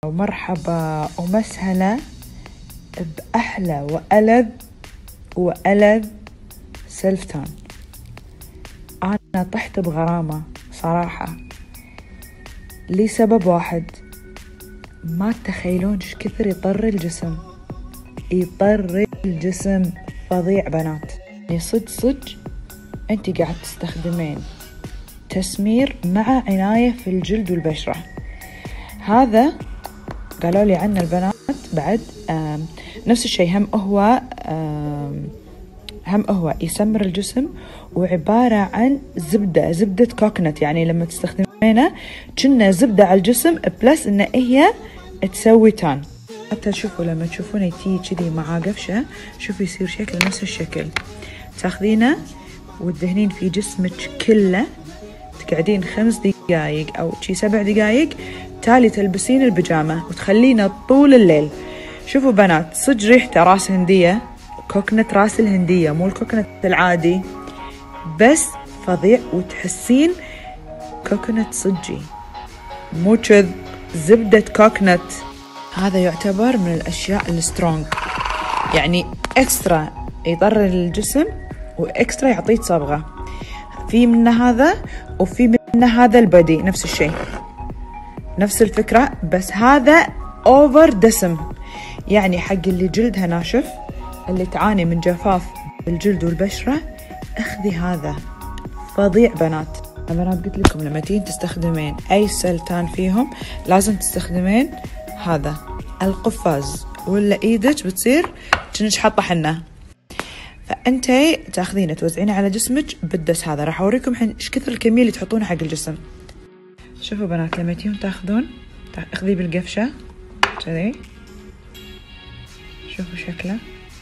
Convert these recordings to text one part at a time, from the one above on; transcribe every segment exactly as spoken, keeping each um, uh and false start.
ومرحبا ومسهلا بأحلى وألذ وألذ سيلف تان. أنا طحت بغرامة صراحة لسبب واحد، ما تتخيلون ايش كثر يطر الجسم، يطر الجسم فظيع بنات. يعني صج صج انتي قاعد تستخدمين تسمير مع عناية في الجلد والبشرة. هذا قالوا لي عنه البنات بعد نفس الشيء، هم هو هم هو يسمر الجسم، وعبارة عن زبدة زبدة كوكونات، يعني لما تستخدمينه كنا زبدة على الجسم بلس ان هي تسوي تان. حتى تشوفوا لما تشوفونه تي كذي مع قفشة، شوفوا يصير شكل نفس الشكل. تاخذينه وتدهنين في جسمك كله، تقعدين خمس دقايق او شي سبع دقايق، تالي تلبسين البيجامة وتخلينه طول الليل. شوفوا بنات صج ريحته راس هندية، كوكونات راس الهندية مو الكوكونات العادي، بس فظيع، وتحسين كوكونات صجي مو كذ زبدة كوكونات. هذا يعتبر من الأشياء السترونج، يعني إكسترا يضر الجسم وإكسترا يعطيه صبغة. في منه هذا وفي منه هذا البادي نفس الشيء نفس الفكرة، بس هذا أوفر دسم، يعني حق اللي جلدها ناشف، اللي تعاني من جفاف بالجلد والبشرة، اخذي هذا فظيع بنات. بنات قلت لكم لما تين تستخدمين أي سلتان فيهم لازم تستخدمين هذا القفاز، ولا ايدك بتصير كأنك حاطه حنة. فانتي تاخذينه توزعينه على جسمك بالدس. هذا راح اوريكم الحين ايش كثر الكميه اللي تحطونها حق الجسم. شوفوا بنات لما تيجون تاخذون اخذيه بالقفشه كذي، شوفوا شكله.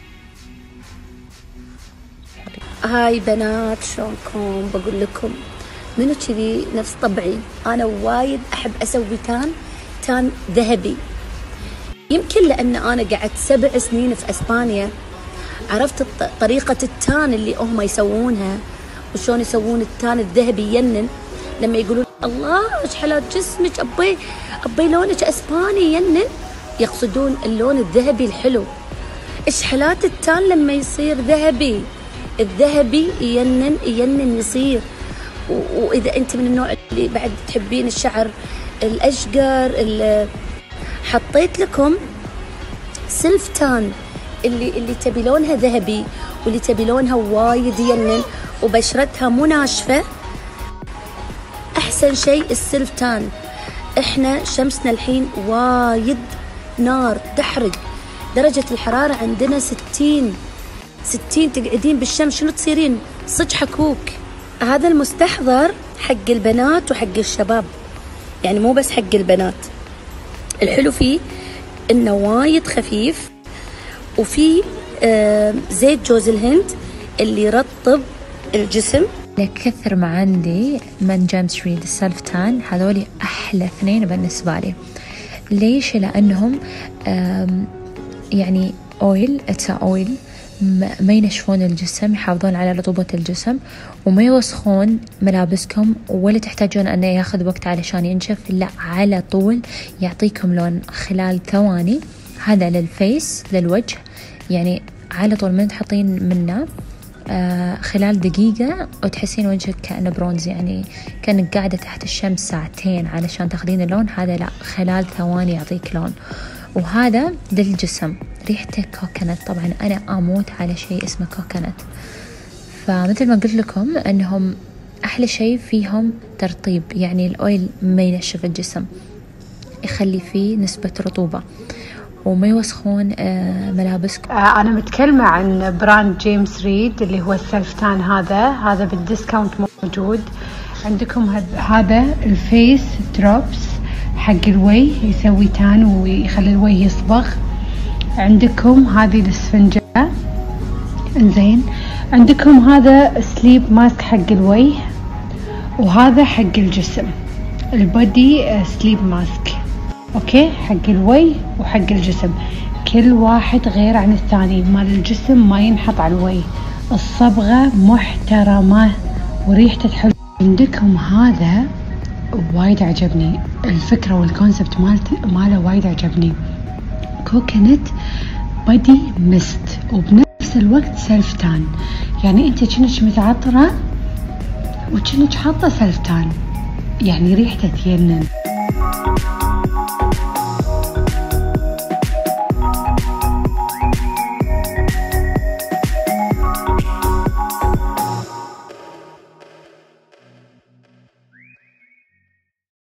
هاي بنات شلونكم؟ بقول لكم منو كذي نفس طبعي، انا وايد احب اسوي تان تان ذهبي. يمكن لان انا قعدت سبع سنين في اسبانيا، عرفت طريقة التان اللي هم يسوونها وشون يسوون التان الذهبي. ينن لما يقولون الله ايش حلات جسمك، ابي ابي لونك اسباني، ينن يقصدون اللون الذهبي الحلو. ايش حلات التان لما يصير ذهبي، الذهبي ينن ينن يصير. واذا انت من النوع اللي بعد تحبين الشعر الاشقر، اللي حطيت لكم سيلف تان اللي اللي تبي لونها ذهبي، واللي تبي لونها وايد ينن وبشرتها مو ناشفه، احسن شيء السيلف تان. احنا شمسنا الحين وايد نار تحرق، درجه الحراره عندنا ستين ستين، تقعدين بالشمس شنو تصيرين؟ صج حكوك. هذا المستحضر حق البنات وحق الشباب، يعني مو بس حق البنات. الحلو فيه انه وايد خفيف، وفي آه زيت جوز الهند اللي يرطب الجسم. لكثر ما عندي من جيمس ريد السلف تان، هذولي أحلى اثنين بالنسبة لي. ليش؟ لأنهم يعني أويل اتس أويل، ما ينشفون الجسم، يحافظون على رطوبة الجسم، وما يوسخون ملابسكم، ولا تحتاجون أنه ياخذ وقت علشان ينشف، لا على طول يعطيكم لون خلال ثواني. هذا للفيس للوجه، يعني على طول من تحطين منه آه خلال دقيقة وتحسين وجهك كأنه برونز، يعني كأنك قاعدة تحت الشمس ساعتين علشان تاخذين اللون. هذا لا، خلال ثواني يعطيك لون. وهذا للجسم ريحته كوكونات، طبعا أنا أموت على شيء اسمه كوكونات. فمثل ما قلت لكم أنهم أحلى شيء فيهم ترطيب، يعني الأويل ما ينشف الجسم، يخلي فيه نسبة رطوبة، وما يوسخون ملابسكم. أنا متكلمة عن براند جيمس ريد اللي هو السلف تان. هذا هذا بالديسكاونت موجود عندكم. هذا الفيس دروبس حق الوجه، يسوي تان ويخلي الوجه يصبغ. عندكم هذه الاسفنجة، انزين. عندكم هذا سليب ماسك حق الوجه، وهذا حق الجسم البودي سليب ماسك، اوكي، حق الوجه وحق الجسم. كل واحد غير عن الثاني. مال الجسم ما ينحط على الوجه، الصبغة محترمة وريحته حلوة. عندكم هذا وايد عجبني، الفكرة والكونسبت مالته ماله وايد عجبني. كوكونات بادي ميست وبنفس الوقت سيلف تان، يعني انت كأنك متعطرة وكأنك حاطة سيلف تان، يعني ريحته تجنن.